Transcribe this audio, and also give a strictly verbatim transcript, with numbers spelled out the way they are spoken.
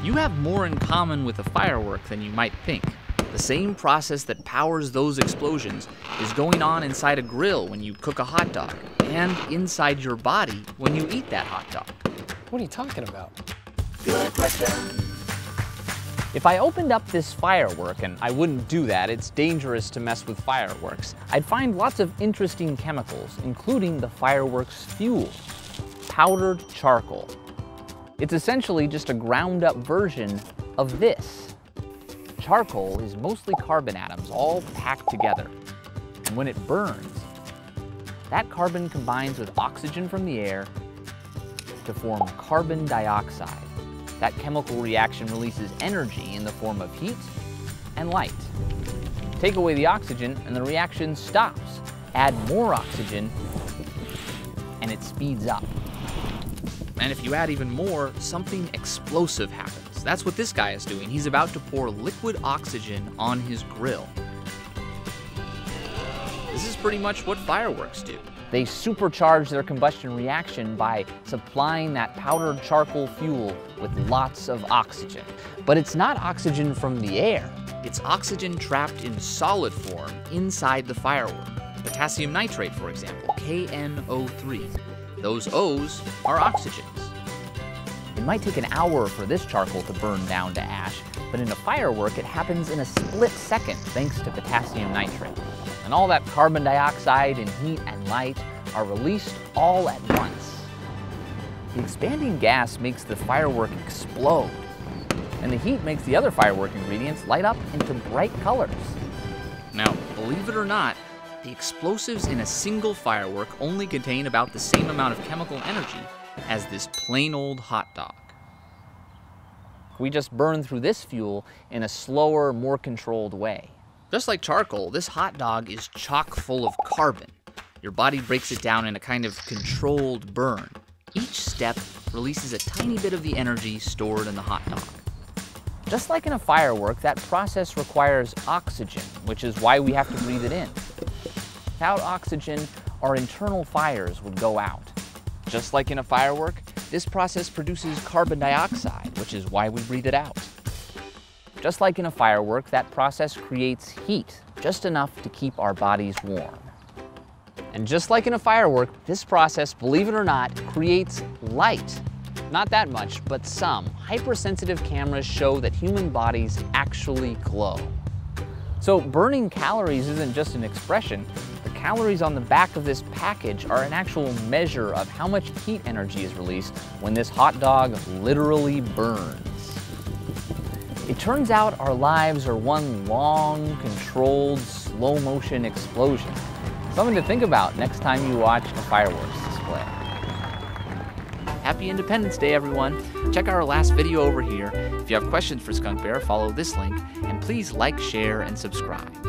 You have more in common with a firework than you might think. The same process that powers those explosions is going on inside a grill when you cook a hot dog, and inside your body when you eat that hot dog. What are you talking about? Good question. If I opened up this firework, and I wouldn't do that, it's dangerous to mess with fireworks, I'd find lots of interesting chemicals, including the fireworks fuel, powdered charcoal. It's essentially just a ground up version of this. Charcoal is mostly carbon atoms all packed together. And when it burns, that carbon combines with oxygen from the air to form carbon dioxide. That chemical reaction releases energy in the form of heat and light. Take away the oxygen and the reaction stops. Add more oxygen and it speeds up. And if you add even more, something explosive happens. That's what this guy is doing. He's about to pour liquid oxygen on his grill. This is pretty much what fireworks do. They supercharge their combustion reaction by supplying that powdered charcoal fuel with lots of oxygen. But it's not oxygen from the air. It's oxygen trapped in solid form inside the firework. Potassium nitrate, for example, K N O three. Those O's are oxygens. It might take an hour for this charcoal to burn down to ash, but in a firework it happens in a split second thanks to potassium nitrate. And all that carbon dioxide and heat and light are released all at once. The expanding gas makes the firework explode, and the heat makes the other firework ingredients light up into bright colors. Now, believe it or not, the explosives in a single firework only contain about the same amount of chemical energy as this plain old hot dog. We just burn through this fuel in a slower, more controlled way. Just like charcoal, this hot dog is chock full of carbon. Your body breaks it down in a kind of controlled burn. Each step releases a tiny bit of the energy stored in the hot dog. Just like in a firework, that process requires oxygen, which is why we have to breathe it in. Without oxygen, our internal fires would go out. Just like in a firework, this process produces carbon dioxide, which is why we breathe it out. Just like in a firework, that process creates heat, just enough to keep our bodies warm. And just like in a firework, this process, believe it or not, creates light. Not that much, but some. Hypersensitive cameras show that human bodies actually glow. So burning calories isn't just an expression. The calories on the back of this package are an actual measure of how much heat energy is released when this hot dog literally burns. It turns out our lives are one long, controlled, slow-motion explosion. Something to think about next time you watch a fireworks display. Happy Independence Day, everyone. Check our last video over here. If you have questions for Skunk Bear, follow this link, and please like, share, and subscribe.